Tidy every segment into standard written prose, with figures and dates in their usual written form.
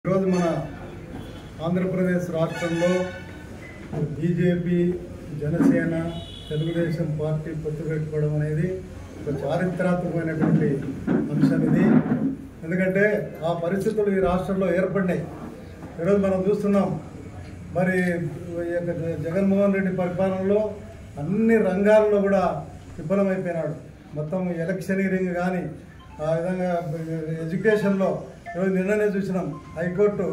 ఈరోజు మన ఆంధ్రప్రదేశ్ రాష్ట్రంలో బీజేపీ జనసేన తెలుగుదేశం పార్టీ పొత్తు పెట్టుకోవడం అనేది ఒక చారిత్రాత్మకమైనటువంటి అంశం ఇది. ఎందుకంటే ఆ పరిస్థితులు ఈ రాష్ట్రంలో ఏర్పడినాయి. ఈరోజు మనం చూస్తున్నాం, మరి జగన్మోహన్ రెడ్డి పరిపాలనలో అన్ని రంగాల్లో కూడా విఫలమైపోయినాడు. మొత్తం ఎలక్షనీరింగ్ కానీ, ఆ విధంగా ఎడ్యుకేషన్లో ఈరోజు నిన్ననే చూసినాం, హైకోర్టు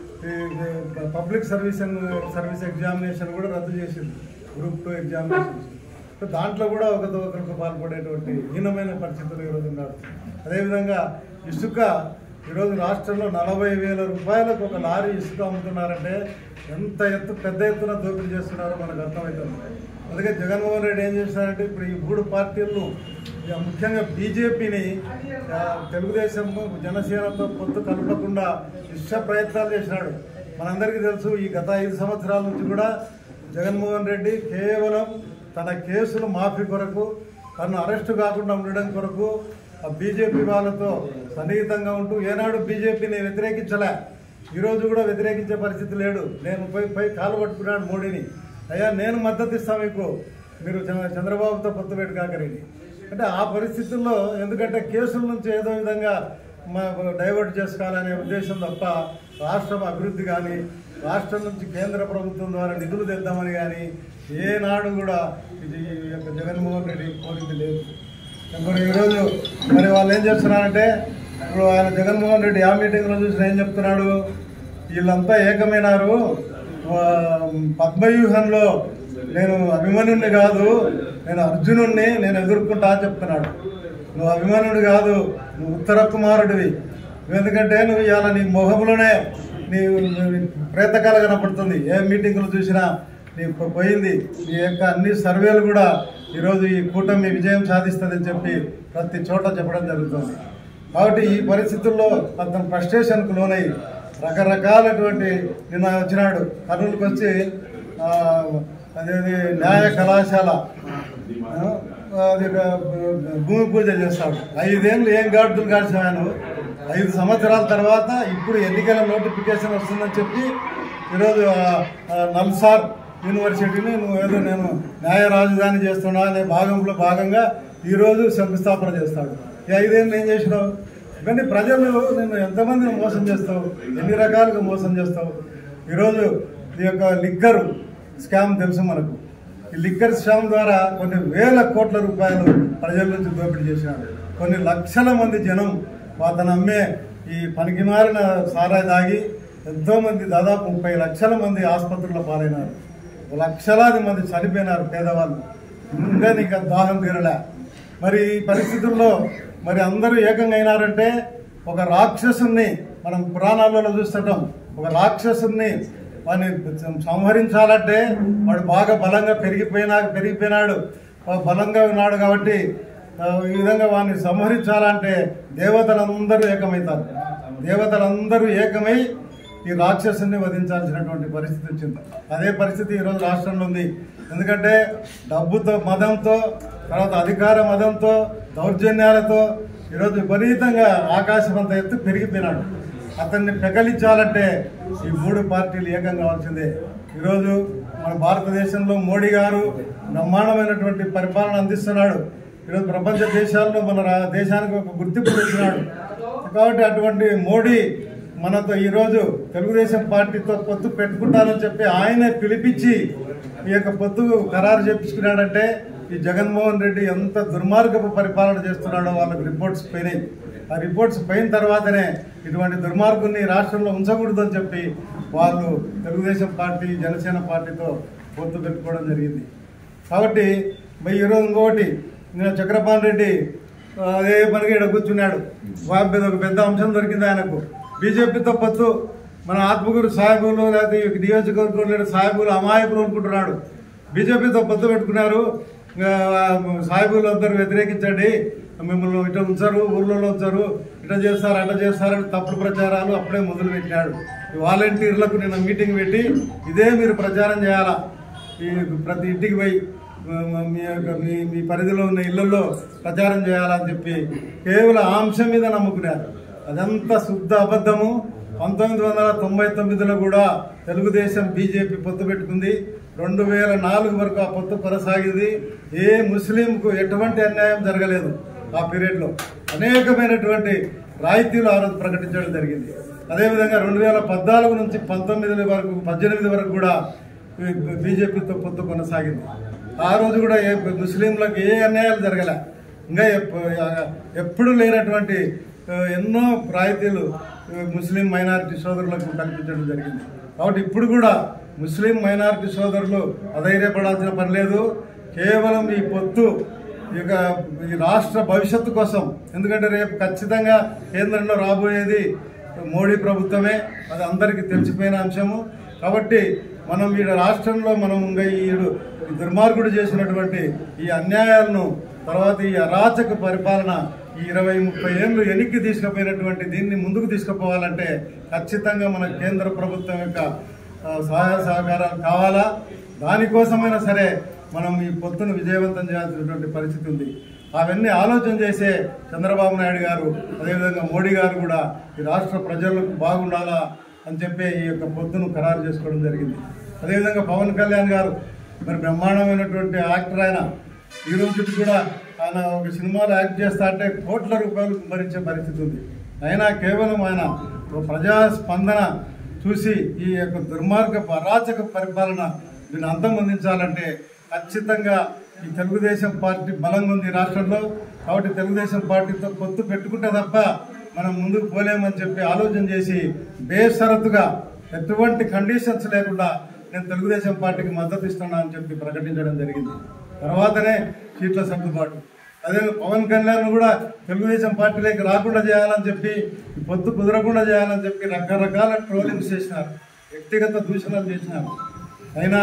పబ్లిక్ సర్వీస్ ఎగ్జామినేషన్ కూడా రద్దు చేసింది, గ్రూప్ 2 ఎగ్జామినేషన్. దాంట్లో కూడా ఒకరికి పాల్పడేటువంటి హీనమైన పరిస్థితులు ఈరోజు ఉన్నారు. అదేవిధంగా ఇసుక ఈరోజు రాష్ట్రంలో 40,000 రూపాయలకు ఒక లారీ ఇసుక అమ్ముతున్నారంటే ఎంత పెద్ద ఎత్తున దోపిడీ చేస్తున్నారో మనకు అర్థమవుతుంది. అందుకే జగన్మోహన్ రెడ్డి ఏం చేస్తున్నారంటే, ఇప్పుడు ఈ 3 పార్టీలను ముఖ్యంగా బీజేపీని తెలుగుదేశం జనసేనతో పొత్తు కలపకుండా విశ్వ ప్రయత్నాలు చేసినాడు. మనందరికీ తెలుసు, ఈ గత 5 సంవత్సరాల నుంచి కూడా జగన్మోహన్ రెడ్డి కేవలం తన కేసులు మాఫీ కొరకు, తను అరెస్టు కాకుండా ఉండడం కొరకు ఆ బీజేపీ వాళ్ళతో సన్నిహితంగా ఉంటూ ఏనాడు బీజేపీని వ్యతిరేకించలే. ఈరోజు కూడా వ్యతిరేకించే పరిస్థితి లేడు. నేను పోయి కాలు పట్టుకున్నాడు మోడీని, అయ్యా నేను మద్దతు ఇస్తాను మీకు, మీరు చంద్రబాబుతో పొత్తు పెట్టుకాకరండి అంటే ఆ పరిస్థితుల్లో, ఎందుకంటే కేసుల నుంచి ఏదో విధంగా డైవర్ట్ చేసుకోవాలనే ఉద్దేశం తప్ప రాష్ట్రం అభివృద్ధి కానీ, రాష్ట్రం నుంచి కేంద్ర ప్రభుత్వం ద్వారా నిధులు తెద్దామని కానీ ఏనాడు కూడా ఇది జగన్మోహన్ రెడ్డి కోరింది లేదు. మరి ఈరోజు మరి వాళ్ళు ఏం చేస్తున్నారంటే, ఇప్పుడు ఆయన జగన్మోహన్ రెడ్డి ఆ మీటింగ్లో చూసిన ఏం చెప్తున్నాడు, వీళ్ళంతా ఏకమైనారు, పద్మవ్యూహంలో నేను అభిమన్యుడిని కాదు, నేను అర్జునుడిని నేను ఎదుర్కొంటా అని చెప్తున్నాడు. నువ్వు అభిమన్యుడు కాదు, నువ్వు ఉత్తర కుమారుడివి. ఎందుకంటే నువ్వు ఇవాళ నీ మొహంలోనే నీ ప్రేతకాల కనపడుతుంది. ఏ మీటింగులు చూసినా నీ పోయింది. నీ యొక్క అన్ని సర్వేలు కూడా ఈరోజు ఈ కూటమి విజయం సాధిస్తుందని చెప్పి ప్రతి చోట చెప్పడం జరుగుతుంది. కాబట్టి ఈ పరిస్థితుల్లో అతను ఫ్రస్ట్రేషన్కు లోనై రకరకాలటువంటి నిన్న వచ్చినాడు, కర్నూలుకి వచ్చి అదేది న్యాయ కళాశాల అది భూమి పూజ చేస్తాడు. 5 ఏళ్ళు ఏం గాడుతులు కాల్చాను. 5 సంవత్సరాల తర్వాత ఇప్పుడు ఎన్నికల నోటిఫికేషన్ వస్తుందని చెప్పి ఈరోజు నల్సార్ యూనివర్సిటీని నేను న్యాయ రాజధాని చేస్తున్నా అనే భాగంగా ఈరోజు శంకుస్థాపన చేస్తాడు. ఈ 5 ఏళ్ళు ఏం చేసినావు? ఇవన్నీ ప్రజలు నేను ఎంతమందిని మోసం చేస్తావు, ఎన్ని రకాలుగా మోసం చేస్తావు. ఈరోజు ఈ యొక్క లిక్కర్ స్కామ్ తెలుసు మనకు. ఈ లిక్కర్ స్కామ్ ద్వారా కొన్ని వేల కోట్ల రూపాయలు ప్రజల నుంచి దోపిడీ చేసినాడు. కొన్ని లక్షల మంది జనం అతను అమ్మే ఈ పనికిమారిన సారా తాగి ఎంతోమంది, దాదాపు 30 లక్షల మంది ఆసుపత్రుల్లో పాలైనారు, లక్షలాది మంది చనిపోయినారు పేదవాళ్ళు. ఇంకా నీకు దాహం తీరలే. మరి ఈ పరిస్థితుల్లో మరి అందరూ ఏకంగా అయినారంటే, ఒక రాక్షసుని మనం పురాణాలలో చూస్తుంటాం, ఒక రాక్షసుని వాడిని సంహరించాలంటే వాడు బాగా బలంగా పెరిగిపోయినాడు, బలంగా ఉన్నాడు. కాబట్టి ఈ విధంగా వాడిని సంహరించాలంటే దేవతలందరూ ఏకమవుతారు. దేవతలందరూ ఏకమై ఈ రాక్షసుని వధించాల్సినటువంటి పరిస్థితి వచ్చింది. అదే పరిస్థితి ఈరోజు రాష్ట్రంలో ఉంది. ఎందుకంటే డబ్బుతో, మదంతో, తర్వాత అధికార మదంతో, దౌర్జన్యాలతో ఈరోజు విపరీతంగా ఆకాశమంత ఎత్తు పెరిగిపోయినాడు. అతన్ని పెకలించాలంటే ఈ 3 పార్టీలు ఏకం కావాల్సిందే. ఈరోజు మన భారతదేశంలో మోడీ గారు బ్రహ్మాండమైనటువంటి పరిపాలన అందిస్తున్నాడు. ఈరోజు ప్రపంచ దేశాల్లో మన దేశానికి ఒక గుర్తింపు తెచ్చినాడు. కాబట్టి అటువంటి మోడీ మనతో ఈరోజు తెలుగుదేశం పార్టీతో పొత్తు పెట్టుకుంటానని చెప్పి ఆయనే పిలిపించి ఈ యొక్క పొత్తు ఖరారు చేపించుకున్నాడంటే ఈ జగన్మోహన్ రెడ్డి ఎంత దుర్మార్గపు పరిపాలన చేస్తున్నాడో వాళ్ళకి రిపోర్ట్స్ పోయినాయి. ఆ రిపోర్ట్స్ పోయిన తర్వాతనే ఇటువంటి దుర్మార్గుని రాష్ట్రంలో ఉంచకూడదని చెప్పి వాళ్ళు తెలుగుదేశం పార్టీ జనసేన పార్టీతో పొత్తు పెట్టుకోవడం జరిగింది. కాబట్టి ఈరోజు ఇంకొకటి, చక్రపాణి రెడ్డి అదే పనిగా ఇక్కడ కూర్చున్నాడు. ఒక పెద్ద అంశం దొరికింది ఆయనకు. బీజేపీతో పొత్తు, మన ఆత్మకూరు సాహెబులు లేకపోతే నియోజకవర్గంలో సాహెబులు అమాయకులు అనుకుంటున్నాడు. బీజేపీతో పొత్తు పెట్టుకున్నారు, సాహెబులు అందరూ వ్యతిరేకించండి, మిమ్మల్ని ఇట్లా ఉంచారు, ఊర్లలో ఉంచారు, ఇట్లా చేస్తారు, అట్లా చేస్తారని తప్పుడు ప్రచారాలు అప్పుడే మొదలు పెట్టినాడు. వాలంటీర్లకు నిన్న మీటింగ్ పెట్టి ఇదే మీరు ప్రచారం చేయాలా, ఈ ప్రతి ఇంటికి పోయి మీ పరిధిలో ఉన్న ఇళ్లలో ప్రచారం చేయాలని చెప్పి కేవలం ఆ అంశం మీద నమ్ముకున్నారు. అదంతా శుద్ధ అబద్ధము. 1999లో కూడా తెలుగుదేశం బీజేపీ పొత్తు పెట్టుకుంది. 2004 వరకు ఆ పొత్తు కొనసాగింది. ఏ ముస్లింకు ఎటువంటి అన్యాయం జరగలేదు. ఆ పీరియడ్లో అనేకమైనటువంటి రాయితీలు ఆ రోజు ప్రకటించడం జరిగింది. అదేవిధంగా 2014 నుంచి 18 వరకు కూడా బీజేపీతో పొత్తు కొనసాగింది. ఆ రోజు కూడా ముస్లింలకు ఏ అన్యాయాలు జరగలే. ఇంకా ఎప్పుడు లేనటువంటి ఎన్నో రాయితీలు ముస్లిం మైనారిటీ సోదరులకు కల్పించడం జరిగింది. కాబట్టి ఇప్పుడు కూడా ముస్లిం మైనారిటీ సోదరులు అధైర్యపడాల్సిన పని లేదు. కేవలం ఈ పొత్తు ఈ రాష్ట్ర భవిష్యత్తు కోసం, ఎందుకంటే రేపు ఖచ్చితంగా కేంద్రంలో రాబోయేది మోడీ ప్రభుత్వమే, అది అందరికీ తెలిసిపోయిన అంశము. కాబట్టి మనం ఈ రాష్ట్రంలో మనం ఇంకా ఈ దుర్మార్గుడు చేసినటువంటి ఈ అన్యాయాలను, తర్వాత ఈ అరాచక పరిపాలన, ఈ 20-30 ఏళ్ళు వెనక్కి తీసుకుపోయినటువంటి దీన్ని ముందుకు తీసుకుపోవాలంటే ఖచ్చితంగా మన కేంద్ర ప్రభుత్వం యొక్క సహాయ సహకారాలు కావాలా. దానికోసమైనా సరే మనం ఈ పొత్తును విజయవంతం చేయాల్సినటువంటి పరిస్థితి ఉంది. అవన్నీ ఆలోచన చేసే చంద్రబాబు నాయుడు గారు, అదేవిధంగా మోడీ గారు కూడా ఈ రాష్ట్ర ప్రజలకు బాగుండాలా అని చెప్పి ఈ యొక్క పొత్తును ఖరారు చేసుకోవడం జరిగింది. అదేవిధంగా పవన్ కళ్యాణ్ గారు మరి బ్రహ్మాండమైనటువంటి యాక్టర్. ఆయన ఈ రోజు కూడా ఆయన ఒక సినిమాలో యాక్ట్ చేస్తా అంటే కోట్ల రూపాయలు భరించే పరిస్థితి ఉంది. అయినా కేవలం ఆయన ప్రజాస్పందన చూసి ఈ యొక్క దుర్మార్గపు అరాచక పరిపాలన దీన్ని అంతమొందించాలంటే ఖచ్చితంగా ఈ తెలుగుదేశం పార్టీ బలంగా ఉంది రాష్ట్రంలో. కాబట్టి తెలుగుదేశం పార్టీతో పొత్తు పెట్టుకుంటే తప్ప మనం ముందుకు పోలేమని చెప్పి ఆలోచన చేసి బేషరతుగా ఎటువంటి కండిషన్స్ లేకుండా నేను తెలుగుదేశం పార్టీకి మద్దతు ఇస్తున్నా అని చెప్పి ప్రకటించడం జరిగింది. తర్వాతనే సీట్ల సర్దుబాటు. అదే పవన్ కళ్యాణ్ కూడా తెలుగుదేశం పార్టీలోకి రాకుండా చేయాలని చెప్పి, పొత్తు కుదరకుండా చేయాలని చెప్పి రకరకాల ట్రోలింగ్స్ చేసినారు, వ్యక్తిగత దూషణలు చేసినారు. అయినా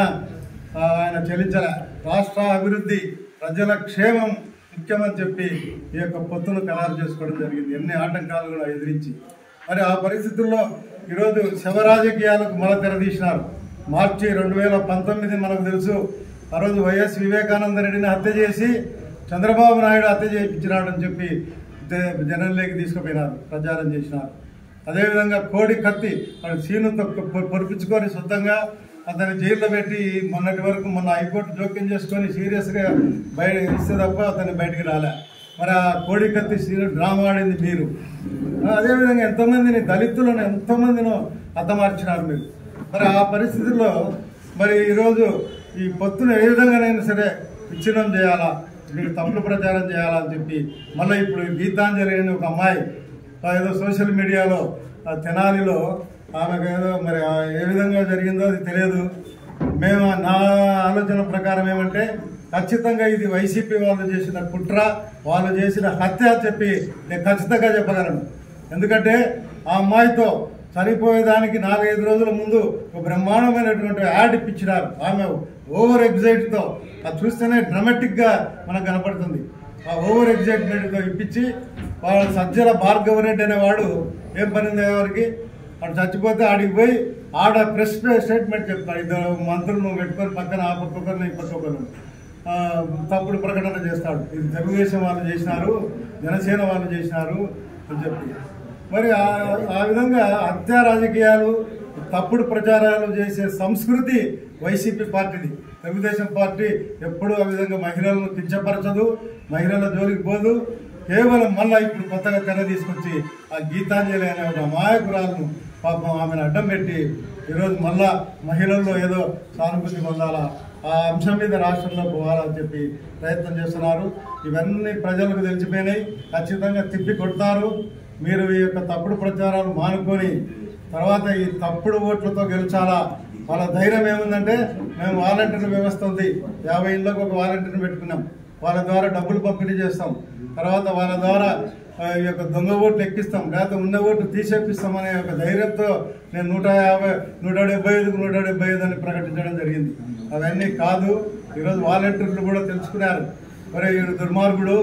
ఆయన చెల్లించలే. రాష్ట్ర అభివృద్ధి, ప్రజల క్షేమం ముఖ్యమని చెప్పి ఈ యొక్క పొత్తును ఖరారు చేసుకోవడం జరిగింది, ఎన్ని ఆటంకాలు కూడా ఎదిరించి. మరి ఆ పరిస్థితుల్లో ఈరోజు శవ రాజకీయాలకు మళ్ళీ తెరదీసినారు. మార్చి 2019 మనకు తెలుసు. ఆ రోజు వైఎస్ వివేకానంద రెడ్డిని హత్య చేసి చంద్రబాబు నాయుడు హత్య చేయించినాడు అని చెప్పి జనంలోకి తీసుకుపోయినారు, ప్రచారం చేసినారు. అదేవిధంగా కోడి కత్తి సీనుతో పొరిపించుకొని సొంతంగా అతన్ని జైల్లో పెట్టి మొన్న హైకోర్టు జోక్యం చేసుకొని సీరియస్గా బయట ఇస్తే తప్ప అతన్ని బయటికి రాలే. మరి ఆ కోడి కత్తి సీను డ్రామా ఆడింది మీరు. అదేవిధంగా ఎంతోమందిని దళితులను ఎంతోమందినో హతమార్చినారు మీరు. మరి ఆ పరిస్థితుల్లో మరి ఈరోజు ఈ పొత్తును ఏ విధంగానైనా సరే విచ్ఛిన్నం చేయాలా, మీరు తప్పుడు ప్రచారం చేయాలా అని చెప్పి మళ్ళీ ఇప్పుడు గీతాంజలి అని ఒక అమ్మాయి ఏదో సోషల్ మీడియాలో తెనాలిలో ఆమెకు ఏదో మరి ఏ విధంగా జరిగిందో అది తెలియదు. మేము నా ఆలోచన ప్రకారం ఏమంటే ఖచ్చితంగా ఇది వైసీపీ వాళ్ళు చేసిన కుట్ర, వాళ్ళు చేసిన హత్య అని చెప్పి నేను ఖచ్చితంగా చెప్పగలను. ఎందుకంటే ఆ అమ్మాయితో చనిపోయేదానికి 4-5 రోజుల ముందు ఒక బ్రహ్మాండమైనటువంటి యాడ్ ఇప్పించినారు. ఆమె ఓవర్ ఎగ్జైట్తో, అది చూస్తేనే డ్రామాటిక్గా మనకు కనపడుతుంది. ఆ ఓవర్ ఎగ్జైట్మెంట్తో ఇప్పించి వాళ్ళ సజ్జల భార్గవరెడ్డి అనేవాడు ఏం పని ఉంది ఎవరికి, వాడు చచ్చిపోతే ఆడికి పోయి ఆడ ప్రెస్ స్టేట్మెంట్ చెప్తాడు. 2 మంత్రులు నువ్వు పెట్టుకొని పక్కన ఆ పక్కొకరిని ఈ పక్కొకరు తప్పుడు ప్రకటన చేస్తాడు. ఇది తెలుగుదేశం వాళ్ళు చేసినారు, జనసేన వాళ్ళు చేసినారు అని చెప్పి. మరి ఆ విధంగా హత్యా రాజకీయాలు, తప్పుడు ప్రచారాలు చేసే సంస్కృతి వైసీపీ పార్టీది. తెలుగుదేశం పార్టీ ఎప్పుడూ ఆ విధంగా మహిళలను కించపరచదు, మహిళల జోలికి పోదు. కేవలం మళ్ళీ ఇప్పుడు కొత్తగా తెర తీసుకొచ్చి ఆ గీతాంజలి అనే ఒక అమాయకురాలను పాపం ఆమెను అడ్డం పెట్టి ఈరోజు మళ్ళా మహిళల్లో ఏదో సానుభూతి పొందాలా, ఆ అంశం మీద రాష్ట్రంలో పోవాలని చెప్పి ప్రయత్నం చేస్తున్నారు. ఇవన్నీ ప్రజలకు తెలిసిపోయినాయి, ఖచ్చితంగా తిప్పి కొడతారు. మీరు ఈ యొక్క తప్పుడు ప్రచారాలు మానుకొని తర్వాత ఈ తప్పుడు ఓట్లతో గెలిచాలా. వాళ్ళ ధైర్యం ఏముందంటే మేము వాలంటీర్ వ్యవస్థ ఉంది, 50 ఇళ్ళకు ఒక వాలంటీర్ని పెట్టుకున్నాం, వాళ్ళ ద్వారా డబ్బులు పంపిణీ చేస్తాం, తర్వాత వాళ్ళ ద్వారా ఈ యొక్క దొంగ ఓట్లు ఎక్కిస్తాం, లేకపోతే ఉన్న ఓట్లు తీసేపిస్తామనే ఒక ధైర్యంతో నేను 150, 175కు 175 అని ప్రకటించడం జరిగింది. అవన్నీ కాదు. ఈరోజు వాలంటీర్లు కూడా తెలుసుకున్నారు, మరి వీడు దుర్మార్గుడు,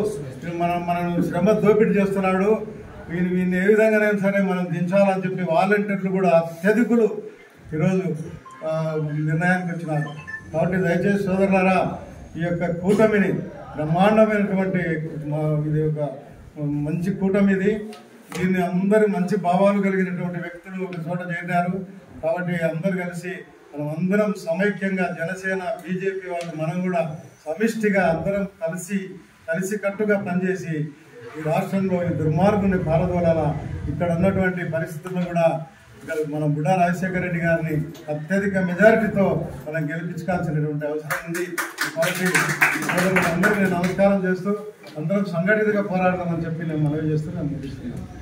మనం శ్రమ దోపిడీ చేస్తున్నాడు, వీడిని ఏ విధంగానైనా సరే మనం దించాలని చెప్పి వాలంటీర్లు కూడా అత్యధికులు ఈరోజు నిర్ణయానికి వచ్చినారు. కాబట్టి దయచేసి సోదరులారా, ఈ యొక్క కూటమిని బ్రహ్మాండమైనటువంటి ఇది ఒక మంచి కూటమి, ఇది దీన్ని అందరు మంచి భావాలు కలిగినటువంటి వ్యక్తులు ఒక చోట చేరారు. కాబట్టి అందరు కలిసి మనం అందరం సమైక్యంగా జనసేన బీజేపీ వాళ్ళు మనం కూడా సమిష్టిగా అందరం కలిసి కట్టుగా పనిచేసి ఈ రాష్ట్రంలో ఈ దుర్మార్గుని పారదోలాల. ఇక్కడ ఉన్నటువంటి పరిస్థితుల్లో కూడా ఇక్కడ మనం బుడ్డా రాజశేఖర రెడ్డి గారిని అత్యధిక మెజారిటీతో మనం గెలిపించుకోవాల్సినటువంటి అవసరం ఉంది. కాబట్టి అందరూ నేను నమస్కారం చేస్తూ అందరం సంఘటితంగా పోరాడదామని చెప్పి నేను మనవి చేస్తూ నేను ముగిస్తున్నాను.